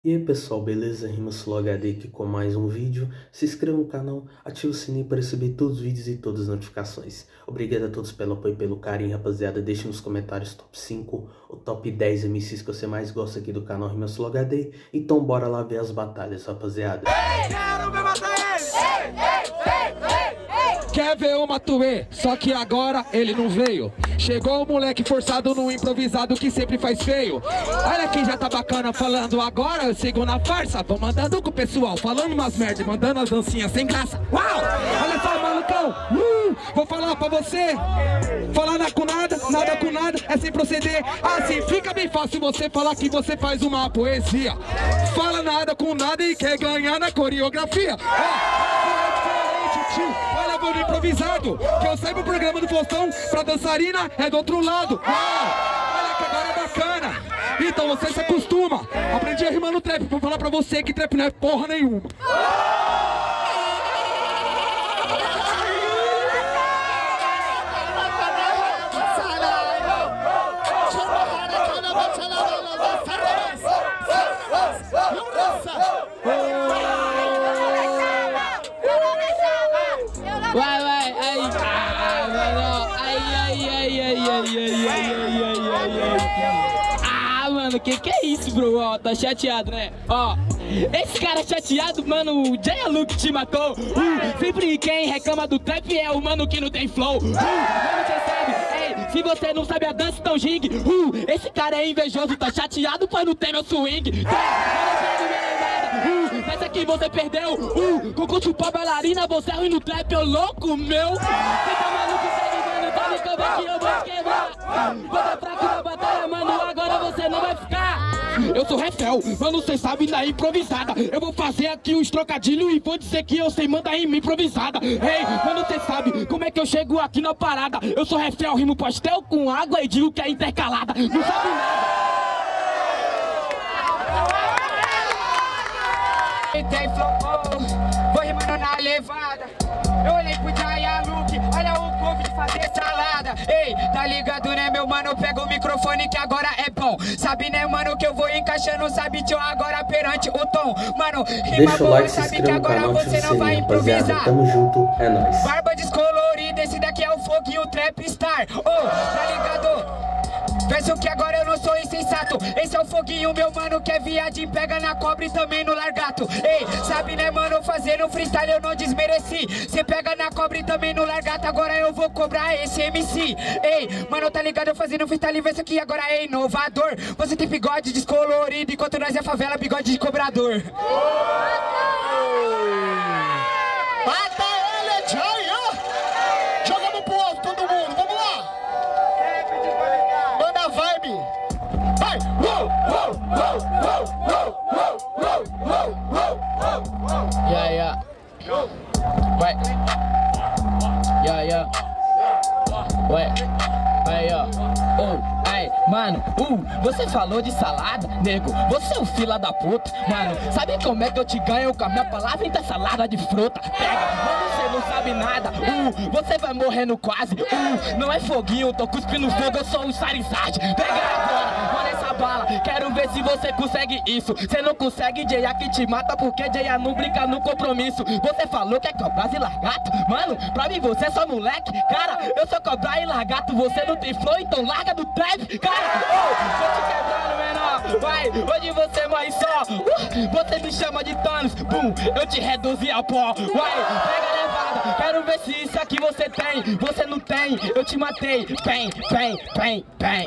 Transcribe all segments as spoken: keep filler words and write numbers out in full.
E aí pessoal, beleza? RimaSoloHD aqui com mais um vídeo. Se inscreva no canal, ative o sininho para receber todos os vídeos e todas as notificações. Obrigado a todos pelo apoio e pelo carinho, rapaziada. Deixe nos comentários top cinco ou top dez M Cs que você mais gosta aqui do canal RimaSoloHD. Então bora lá ver as batalhas, rapaziada. Ei, quero ver matar eles! Ei, ei, ei, ei, ei. Quer ver o Matuê? Só que agora ele não veio. Chegou o moleque forçado no improvisado que sempre faz feio. Olha quem já tá bacana falando agora, eu sigo na farsa. Vou mandando com o pessoal, falando umas merdas, mandando as dancinhas sem graça. Uau! Olha só, malucão! Uh, vou falar pra você. Falar nada com nada, nada com nada, é sem proceder. Assim fica bem fácil você falar que você faz uma poesia. Fala nada com nada e quer ganhar na coreografia. Olha, vou no improvisado, que eu saio pro programa do Faustão, pra dançarina é do outro lado. Uau, olha que agora é bacana. Então você se acostuma. Aprendi a rimar no trap, vou falar pra você que trap não é porra nenhuma. Vai, vai, aí, ah, mano, ai, ai, ai, ai, ai, ai, ai, ai, ai, ai, ah, mano, que que é isso, bro? Ó, tá chateado, né? Ó, esse cara chateado, mano, o Jay Luke te matou. Uh, sempre quem reclama do trap é o mano que não tem flow. Uh, mano, você sabe, ei, se você não sabe a dança, então gingue. Uh, esse cara é invejoso, tá chateado pra não ter meu swing. Uh, essa aqui você perdeu. Uh, concurso pra bailarina, você é ruim no trap, ô louco meu. Você tá maluco, segue, mano, tá no campo aqui, eu vou quebrar. Você é fraco na batalha, mano, agora você não vai ficar. Eu sou Refel, mano, cê sabe na improvisada. Eu vou fazer aqui uns trocadilhos e vou dizer que eu sei mandar rima improvisada. Ei, mano, cê sabe como é que eu chego aqui na parada. Eu sou Refel, rimo pastel com água e digo que é intercalada. Não sabe nada. Tem flow, vou rimando na levada. Eu olhei pro Jay Luke, olha o povo de fazer salada. Ei, tá ligado né meu mano, pega o microfone que agora é bom. Sabe né mano que eu vou encaixando, sabe tio agora perante o tom. Mano, rima Deixa o boa, like, se sabe que inscreva no agora canal, você ative não o vai sininho, rapaziada. improvisar. Tamo junto, é nóis. Barba descolorida, esse daqui é o foguinho trap star. Oh, tá ligado? Penso que agora eu não sou insensato. Esse é o foguinho, meu mano, que é viadinho, pega na cobra e também no largato. Ei, sabe né, mano, fazendo freestyle eu não desmereci. Cê pega na cobra e também no largato, agora eu vou cobrar esse M C. Ei, mano, tá ligado, eu fazendo freestyle, vê isso aqui agora é inovador. Você tem bigode descolorido, enquanto nós é favela, bigode de cobrador. Mata ele, Jay! Jogamos pro outro, todo mundo, vamos lá! Manda a vibe! Vai! Yeah, yeah. Vai. Yeah, yeah. Ué. Aí, ó. Oh, aí, mano, uh, você falou de salada, nego, você é um fila da puta. Mano, sabe como é que eu te ganho com a minha palavra? Então salada de fruta. Pega, mano, você não sabe nada. Uh, você vai morrendo quase. Uh, não é foguinho, tô cuspindo fogo, eu sou um Charizard. Pega agora, mano, essa bala. Quero ver se você consegue isso. Você não consegue, Jay que te mata, porque Jay não brinca no compromisso. Você falou que é cobrar e largato. Mano, pra mim você é só moleque. Cara, eu sou cobrar e largato. Você não tem flow, então larga do trap. Cara, oh, tô te quebrando, menor. Vai, hoje você morre só. Uh, você me chama de Thanos. Pum, eu te reduzi a pó. Vai, pega a levada. Quero ver se isso aqui você tem. Você não tem, eu te matei. Bem, bem, bem, bem.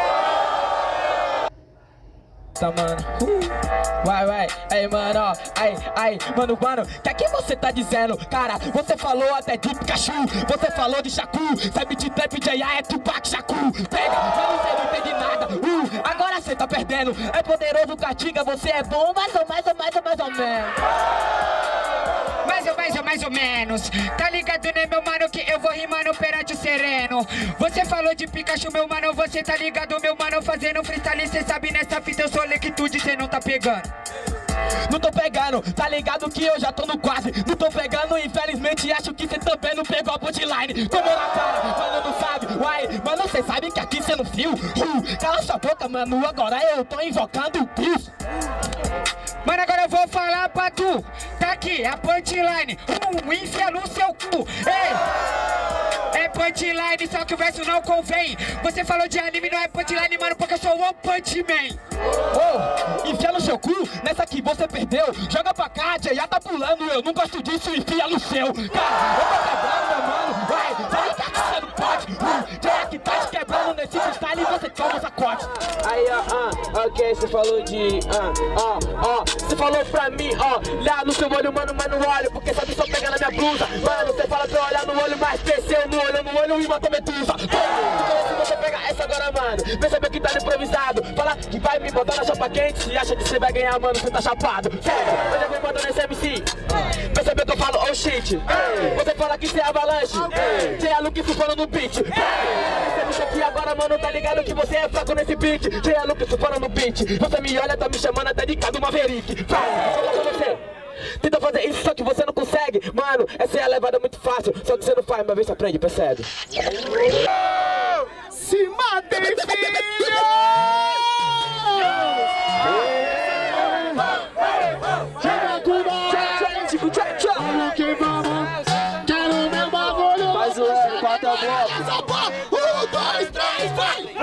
Tá, mano, uh, vai, vai, aí, mano, ó, aí, aí, mano, mano, que que você tá dizendo? Cara, você falou até de Pikachu, você falou de Shaku, sabe de trap, Jay é Tupac, Shaku, pega, mas você não entende nada, uh, agora você tá perdendo, é poderoso, castiga, você é bom, mais ou mais ou mais ou mais ou menos. Mais ou mais ou mais ou menos. Tá ligado né meu mano que eu vou rimando perante o sereno. Você falou de Pikachu meu mano, você tá ligado meu mano, fazendo freestyle. Cê sabe nessa fita eu sou lectude, cê não tá pegando. Não tô pegando, tá ligado que eu já tô no quase. Não tô pegando, infelizmente acho que cê também não pegou a punchline. Tomou na cara, mano, não sabe. Uai, mano, cê sabe que aqui cê não fio. Uh, cala sua boca, mano, agora eu tô invocando o Deus. Mano, agora eu vou falar pra tu. Tá aqui, a punchline. Um, enfia no seu cu. Ei! É punchline, só que o verso não convém. Você falou de anime, não é punchline, mano, porque eu sou One Punch Man. Oh, enfia no seu cu, nessa que você perdeu. Joga pra cá, já tá pulando. Eu não gosto disso, enfia no seu. Cara, eu tô quebrando, meu mano. Vai, vai, que você não pode. Uh, já que tá te quebrando nesse freestyle e você toma sacode. Aí, ó, ah, ok, você falou de, ah, ó, ó, você falou pra mim, ó, olhar no seu olho, mano, mas não olho, porque sabe só pegar na minha blusa. Mano, você fala pra eu olhar no olho, mas desceu no olho, no olho e matou medusa. Então se você pegar essa agora, mano, percebeu que tá improvisado. Fala que vai me botar na chapa quente e acha que você vai ganhar, mano, você tá chapado. Sério, eu já vou mandando esse M C. Percebeu que eu falo, oh shit. Você fala que você é avalanche. Você é Luke falando no beat. Você aqui agora, mano, tá ligado que você é fraco nesse beat. Você é Luke falando no beat. Você me olha, tá me chamando até de Cado Maverick. Vai, vou falar pra você. Tenta fazer isso, só que você não consegue. Mano, essa é a levada muito fácil. Só que você não faz, uma vez você aprende, percebe? Se matem, filho! Chega com nós! Que vamos! Quero meu bagulho! Faz o ano, quatro blocos. Um, dois, três, vai!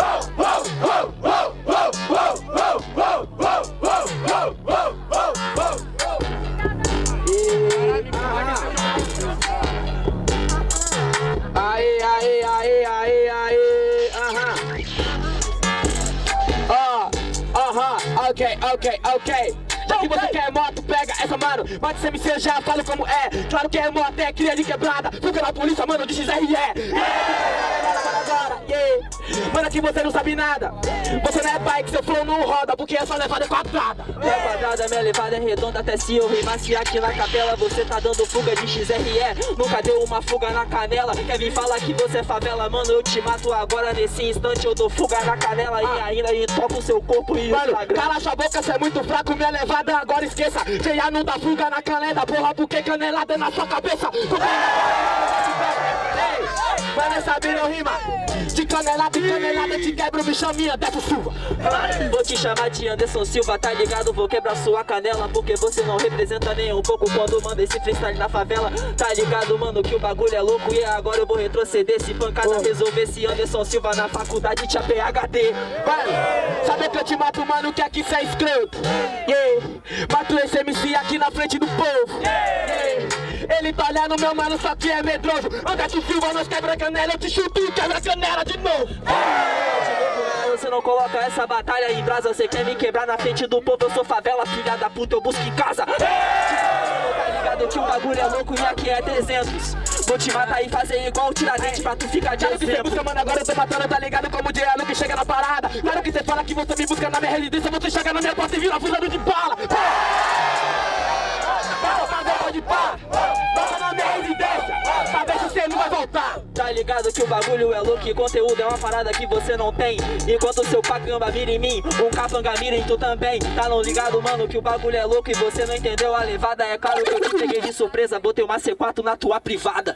Aê, aê, aê, aê, aê, aham. Ó, aham, ok, ok, ok. Já que você quer moto, pega essa, mano. Bate C M C, eu já falo como é. Claro que é moto, é cria de quebrada. Fuga na polícia, mano, de X R E. Yeah. Mano, aqui você não sabe nada. Você não é bike, seu flow não roda, porque essa levada é quadrada. Minha quadrada, minha levada é redonda. Até se eu rimasse aqui na capela, você tá dando fuga de X R E. Nunca deu uma fuga na canela. Quer vir falar que você é favela, mano, eu te mato agora. Nesse instante eu dou fuga na canela. Ah. E ainda entopo o seu corpo e mano, cala sua boca, cê é muito fraco. Minha levada agora esqueça. J A não dá fuga na canela, porra, porque canelada é na sua cabeça. Ei, mano, sabe não rima. De canelada e canelada te quebra o bicho minha dessa chuva. Vou te chamar de Anderson Silva, tá ligado? Vou quebrar sua canela, porque você não representa nem um pouco quando manda esse freestyle na favela. Tá ligado, mano, que o bagulho é louco. E agora eu vou retroceder. Se pancada resolver, esse Anderson Silva na faculdade tinha P H D. Mano, sabe que eu te mato, mano, que aqui cê é escroto. Yeah. Mato esse M C aqui na frente do povo. Yeah. Ele tá olhando meu mano, só que é medroso. Anderson Silva, nós quebra canela, eu te chuto e quebra canela de novo. Você não coloca essa batalha em brasa. Você quer me quebrar na frente do povo. Eu sou favela, filha da puta, eu busco em casa. Tá ligado que o bagulho é louco e aqui é trezentos. Vou te matar e fazer igual o Tiradentes pra tu ficar de exemplo. Que cê busca, mano, agora eu tô matando, tá ligado? Como o J A que chega na parada. Claro que cê fala que você me busca na minha residência. Você chega na minha porta e vira fuzando de bala. Pode pá, bota na minha residência, pra ver se você não vai voltar. Tá ligado que o bagulho é louco e conteúdo é uma parada que você não tem. Enquanto o seu pacamba mira em mim, um capanga mira em tu também. Tá não ligado, mano, que o bagulho é louco e você não entendeu a levada. É claro que eu te peguei de surpresa, botei uma C quatro na tua privada.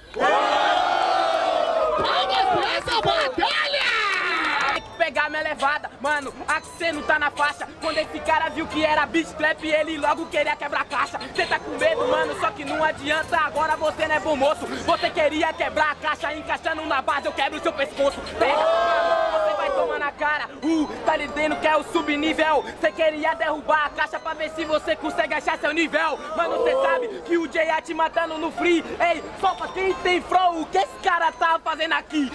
Vamos pra essa batalha! Pegar minha levada, mano, aqui cê não tá na faixa. Quando esse cara viu que era beat trap, ele logo queria quebrar a caixa. Cê tá com medo, mano, só que não adianta. Agora você não é bom moço. Você queria quebrar a caixa, encaixando na base, eu quebro o seu pescoço. Pega, mano, você vai tomar na cara. Uh, tá lidando que é o subnível. Cê queria derrubar a caixa pra ver se você consegue achar seu nível. Mano, cê sabe que o J A te matando no free. Ei, só pra quem tem flow, o que esse cara tá fazendo aqui?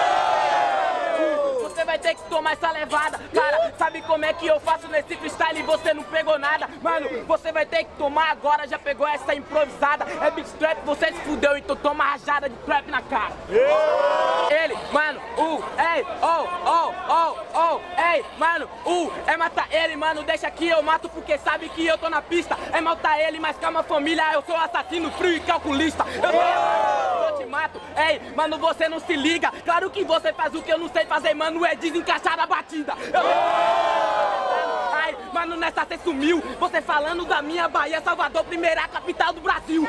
Você vai ter que tomar essa levada. Cara, sabe como é que eu faço nesse freestyle e você não pegou nada? Mano, você vai ter que tomar agora, já pegou essa improvisada. É beat trap, você se fudeu, então toma rajada de trap na cara. Ele, mano, uh, ei, oh, oh, oh, oh, ei, mano, uh, é matar ele, mano, deixa que eu mato porque sabe que eu tô na pista. É matar ele, mas calma família, eu sou assassino frio e calculista. Eu sou eu te mato, ei, mano, você não se liga. Claro que você faz o que eu não sei fazer, mano, é desencaixar a batida. Eu... Ai, Mano, nessa cê sumiu. Você falando da minha Bahia, Salvador, primeira capital do Brasil.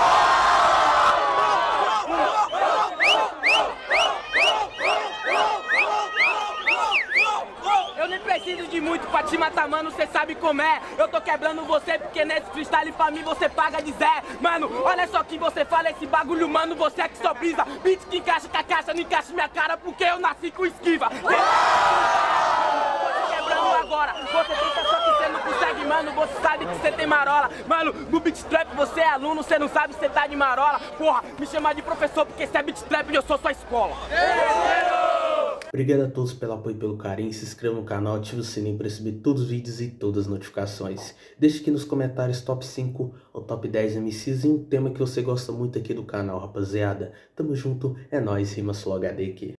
Eu nem preciso de muito pra te matar, mano, cê sabe como é. Eu tô quebrando você porque nesse freestyle pra mim você paga de Zé. Mano, olha só que você fala esse bagulho, mano, você é que só brisa. Beat que encaixa com a caixa, não encaixa minha cara porque eu nasci com esquiva. Tô te quebrando agora, você pensa só que cê não consegue, mano, você sabe que cê tem marola. Mano, no beat trap você é aluno, cê não sabe cê tá de marola. Porra, me chama de professor porque cê é beat trap e eu sou sua escola. Obrigado a todos pelo apoio e pelo carinho, se inscreva no canal, ative o sininho para receber todos os vídeos e todas as notificações. Deixe aqui nos comentários top cinco ou top dez M Cs e um tema que você gosta muito aqui do canal, rapaziada. Tamo junto, é nóis, Rima Sul H D aqui.